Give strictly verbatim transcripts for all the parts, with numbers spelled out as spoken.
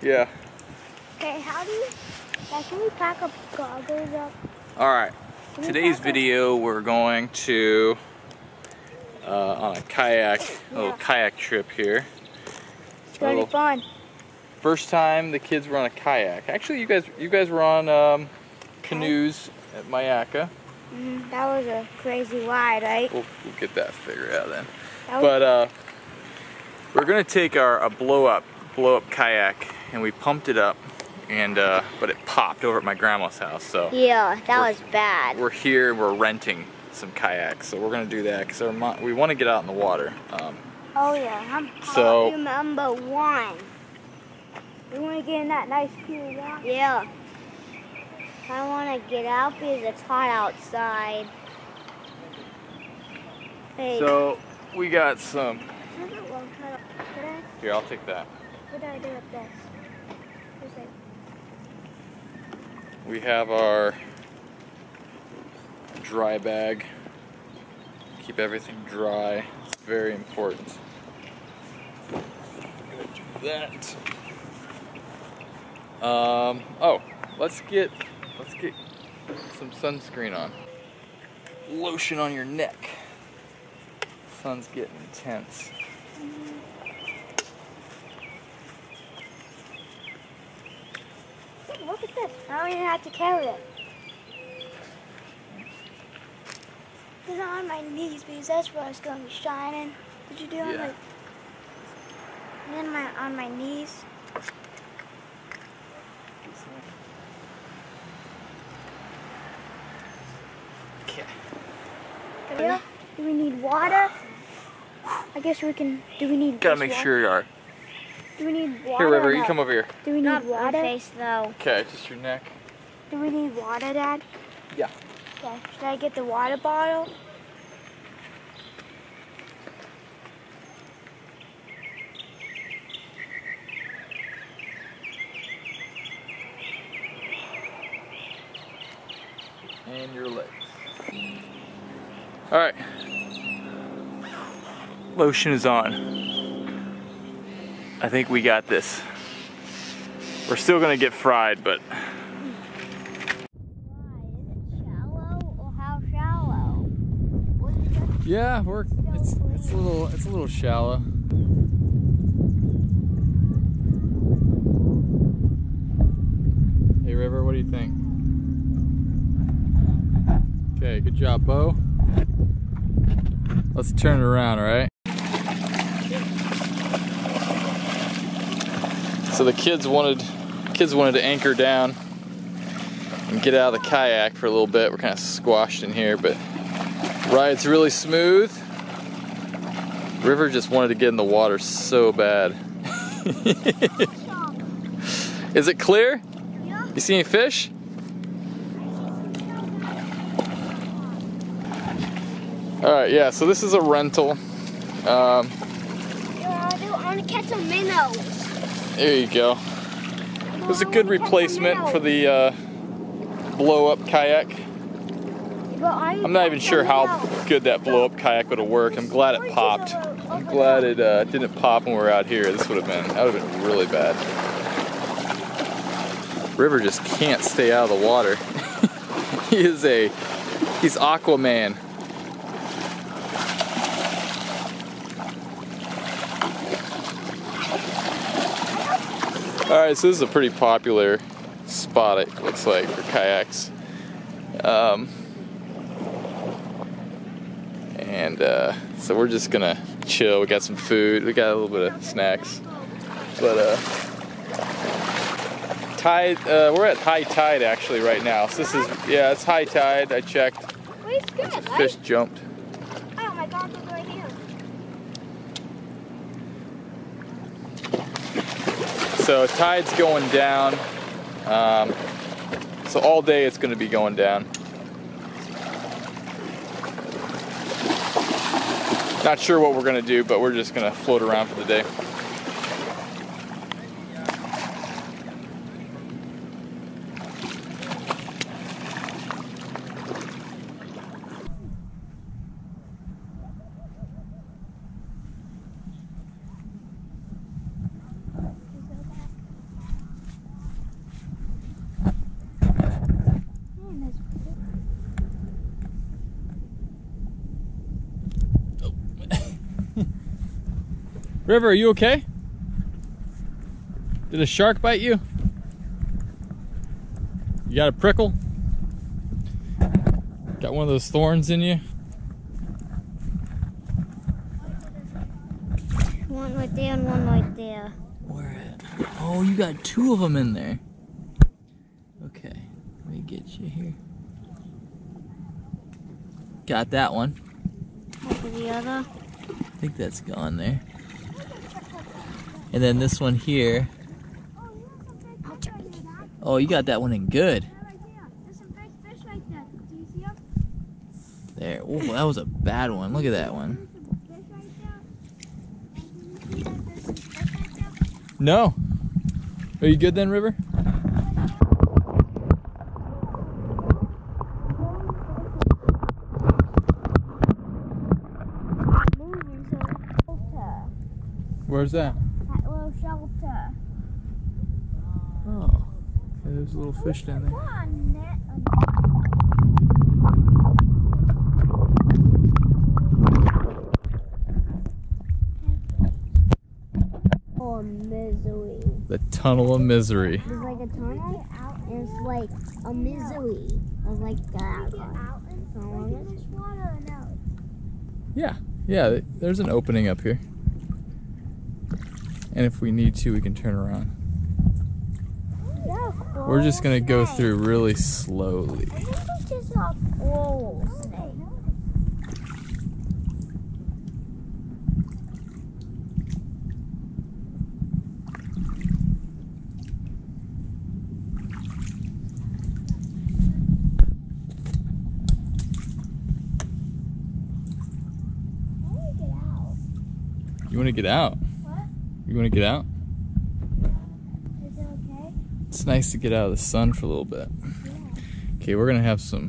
Yeah. Okay, how do you, yeah, can we pack up goggles up? Alright, today's video we're going to, uh, on a kayak, a little Yeah. kayak trip here. It's gonna Little- be fun. First time the kids were on a kayak. Actually, you guys you guys were on um, canoes at Myakka. Mm, that was a crazy ride, right? We'll, we'll get that figured out then. That was, But uh, we're gonna take our a blow up blow up kayak and we pumped it up, and uh, but it popped over at my grandma's house. So yeah, that we're- was bad. we're here. We're renting some kayaks, so we're gonna do that because we want to get out in the water. Um, Oh yeah, I'm So- remember one. We want to get in that nice cool water. Yeah. I want to get out because it's hot outside. Hey. so we got some. Could I, Here, I'll take that. what do I do with this? What's it? We have our dry bag. Keep everything dry. It's very important. I'm gonna do that. Um, oh, let's get let's get some sunscreen on. Lotion on your neck. Sun's getting intense. Look at this. I don't even have to carry it. It's on my knees because that's where it's going to be shining. Did you do it on Yeah. my... And then my, on my knees. Okay. Yeah. Do we need water? I guess we can. Do we need? Gotta just make water? sure you are. Do we need water? Here, River, or you no? come over here. Do we need Not water? my face though. Okay, just your neck. Do we need water, Dad? Yeah. Okay. Should I get the water bottle? And your legs. Alright. Lotion is on. I think we got this. We're still gonna get fried, but Shallow or how shallow? yeah, we're it's it's a little it's a little shallow. Hey River, what do you think? Okay, good job, Bo. Let's turn it around, all right? So the kids wanted kids wanted to anchor down and get out of the kayak for a little bit. We're kind of squashed in here, but ride's really smooth. River just wanted to get in the water so bad. Is it clear? Yeah. You see any fish? Alright, yeah, so this is a rental. Um, I want to catch some minnows. there you go. It was a good replacement for the uh, blow-up kayak. I'm not even sure how good that blow-up kayak would have worked. I'm glad it popped. I'm glad it uh, didn't pop when we were out here. This would have been, that would have been really bad. River just can't stay out of the water. He is a, he's Aquaman. Alright, so this is a pretty popular spot, it looks like, for kayaks. Um, and uh, so we're just gonna chill. We got some food, we got a little bit of snacks. But uh, tide, uh, we're at high tide actually right now. So this is, yeah, it's high tide. I checked. Wait, it's good, right? Fish jumped. Oh my God, look right here. So tide's going down. Um, so all day it's going to be going down. Not sure what we're going to do, but we're just going to float around for the day. River, are you okay? Did a shark bite you? You got a prickle? Got one of those thorns in you? One right there and one right there. Where at? Oh, you got two of them in there. Okay, let me get you here. Got that one. Look at the other. I think that's gone there. And then this one here. Oh, you got that one in good. There. Oh, that was a bad one. Look at that one. No. Are you good then, River? Where's that? That little shelter. Oh, okay, there's a little fish down there. Oh, misery. The tunnel of misery. There's like a tunnel out, and it's like a misery. It's like that. Yeah, yeah, there's an opening up here. And if we need to, we can turn around. We're just gonna go through really slowly. I think it's just a coral snake. You wanna get out? What? You wanna get out? Is it okay? It's nice to get out of the sun for a little bit. Yeah. Okay, we're gonna have some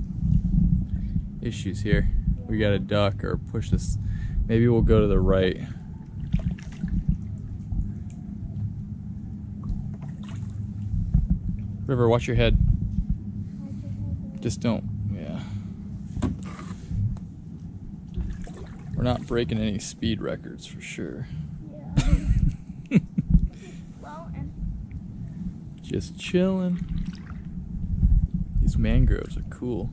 issues here. We gotta duck or push this. Maybe we'll go to the right. River, watch your head. Just don't, yeah. We're not breaking any speed records for sure. Yeah. Floating. Just chilling. These mangroves are cool.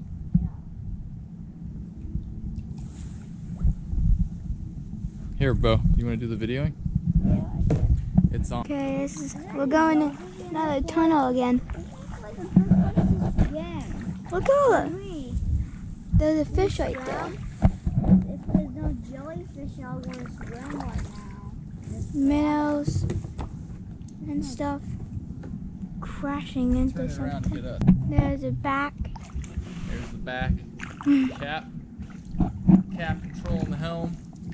Here, Bo, you want to do the videoing? Yeah. It's on. Okay, this is, we're going to another tunnel again. Yeah. Look over. There's a fish right there. If there's no jellyfish, I want to swim right now. Minnows and stuff crashing into Turn it around and something. get up. There's a back. There's the back. Cap. Cap controlling the helm.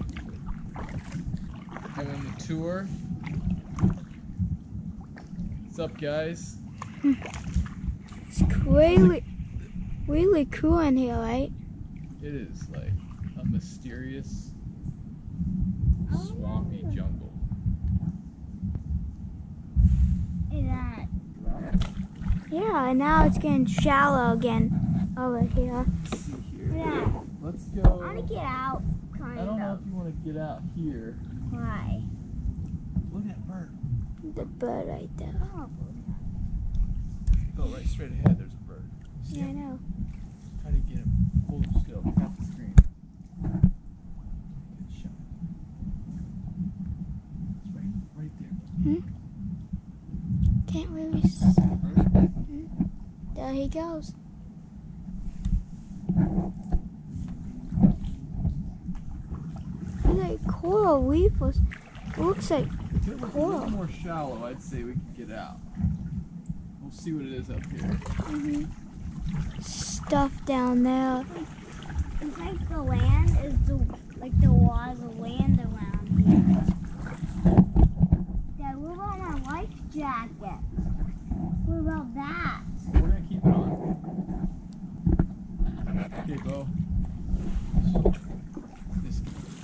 Having the tour. What's up, guys? It's really, really cool in here, right? It is like a mysterious, swampy jungle. Yeah, and now it's getting shallow again over here. Yeah. Let's go. I want to get out, kind I don't know of. if you want to get out here. Why? Look at that bird. The bird right there. Oh, Go right straight ahead. There's a bird. See yeah, I him? know. Try to get him. Hold him still. Tap the screen. Good shot. It's right, right there. Hmm? Can't really see. Hmm? There he goes. Look like coral reef was. Looks like If it was a coral. little more shallow, I'd say we could get out. We'll see what it is up here. Mm-hmm. Stuff down there. It's like the land is the like the water, the land around here. Dad, what about my life jacket? What about that? We're gonna keep it on. Okay, Bo. This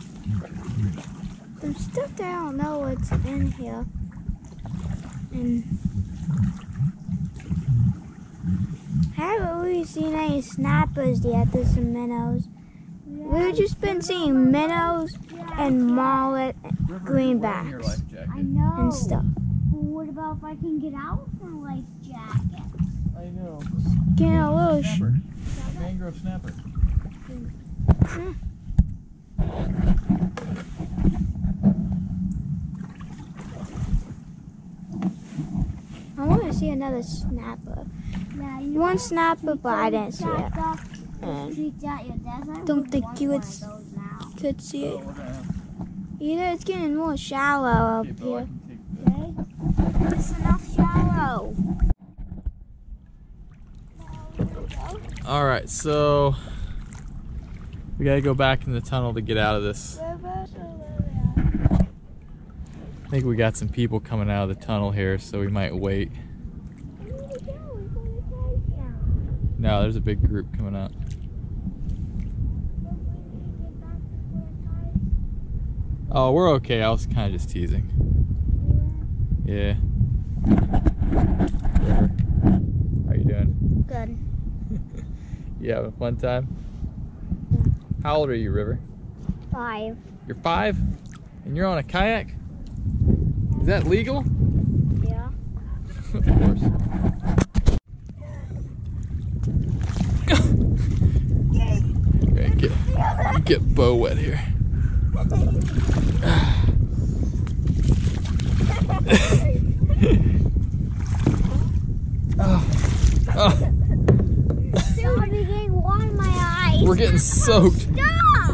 Some stuff that I don't know what's in here. And I haven't really seen any snappers yet. There's some minnows. We We've just been seeing minnows and mullet, greenbacks, I know. and stuff. Well, what about if I can get out from a life jacket? I know. Get a little snapper. Mangrove snapper. Hmm. I want to see another snapper. Yeah, you One snapper, but I didn't see it. And don't think you would could see it. Either it's getting more shallow up here. Okay? It's enough shallow. All right, so we gotta go back in the tunnel to get out of this. I think we got some people coming out of the tunnel here, so we might wait. No, there's a big group coming out. Oh, we're okay. I was kind of just teasing. Yeah. River, how you doing? Good. You having a fun time? How old are you, River? Five. You're five? And you're on a kayak? Is that legal? Yeah. Of course. Okay, get, get Bo wet here. oh. Oh. I'm getting water in my eyes. We're getting soaked. Stop!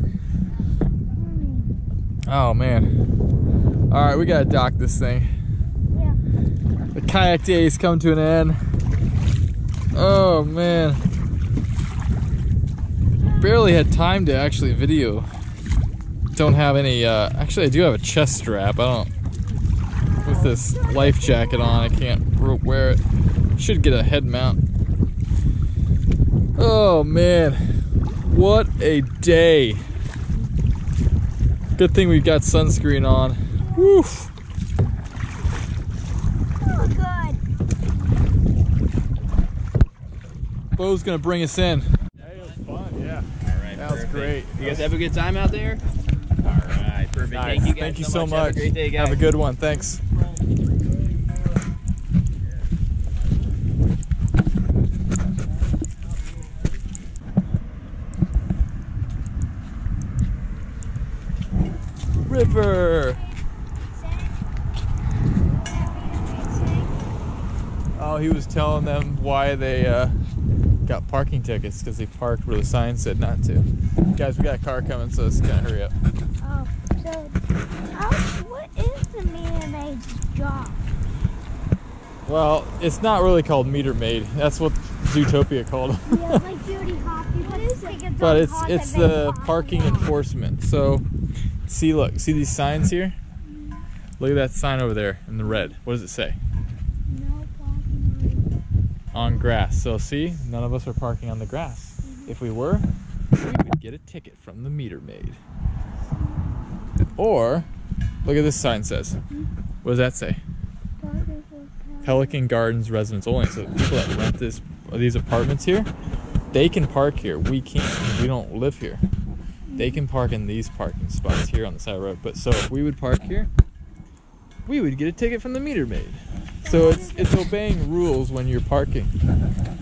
Oh man. Alright, we gotta dock this thing. Yeah. The kayak days come to an end. Oh man. Barely had time to actually video. Don't have any, uh, actually I do have a chest strap. I don't, with this life jacket on, I can't wear it. Should get a head mount. Oh man, what a day. Good thing we've got sunscreen on. Woof. Oh, good. Bo's gonna bring us in. Hey, it was fun, yeah. All right, that was perfect. great. You guys have a good time out there? All right, perfect. Nice. Thank you guys Thank you so, so much. much. Have a great day, guys. Have a good one. Thanks. River. Oh, he was telling them why they uh, got parking tickets, because they parked where the sign said not to. Guys, we got a car coming, so let's kind of hurry up. Oh, so how, what is the meter maid's job? Well, it's not really called meter maid. That's what Zootopia called it. Yeah, like Judy Hoppy. What is it? But it's it's the parking enforcement. So, see, look, see these signs here? Look at that sign over there in the red. What does it say? No parking on grass. So see, none of us are parking on the grass. Mm-hmm. If we were, we would get a ticket from the meter maid. Or, look at this sign says. Mm-hmm. What does that say? Pelican Gardens residents only. So people that rent this these apartments here, they can park here. We can't. We don't live here. They can park in these parking spots here on the side of the road. But so if we would park here, we would get a ticket from the meter maid. So it's it's obeying rules when you're parking.